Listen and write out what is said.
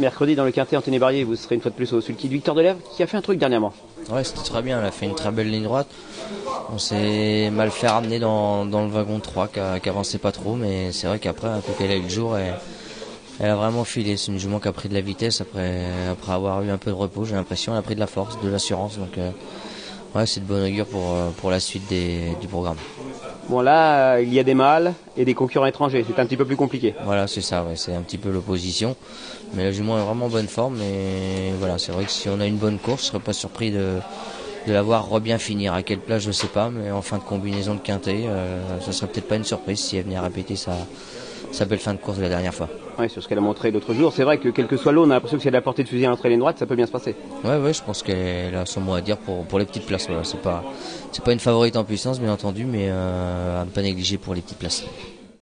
mercredi dans le Quintet Anthony Barrier, vous serez une fois de plus au sulky de Victor Delève qui a fait un truc dernièrement. Ouais, c'était très bien, elle a fait une très belle ligne droite. On s'est mal fait ramener dans le wagon 3 qui avançait pas trop, mais c'est vrai qu'après, un coup qu'elle a eu le jour, elle a vraiment filé. C'est une jument qui a pris de la vitesse après avoir eu un peu de repos, j'ai l'impression. Elle a pris de la force, de l'assurance, donc ouais, c'est de bon augure pour la suite du programme. Bon là, il y a des mâles et des concurrents étrangers, c'est un petit peu plus compliqué. Voilà, c'est ça, ouais, c'est un petit peu l'opposition. Mais la jument est vraiment en bonne forme, et voilà, c'est vrai que si on a une bonne course, je serais pas surpris de la voir bien finir. À quelle place, je sais pas, mais en fin de combinaison de quintet, ça serait peut-être pas une surprise si elle venait à répéter sa belle fin de course de la dernière fois. Oui, sur ce qu'elle a montré l'autre jour, c'est vrai que quel que soit l'eau, on a l'impression que si elle a la portée de fusil à l'entrée ligne droite, ça peut bien se passer. Ouais, je pense qu'elle a son mot à dire pour les petites places. Voilà. C'est pas une favorite en puissance, bien entendu, mais à ne pas négliger pour les petites places.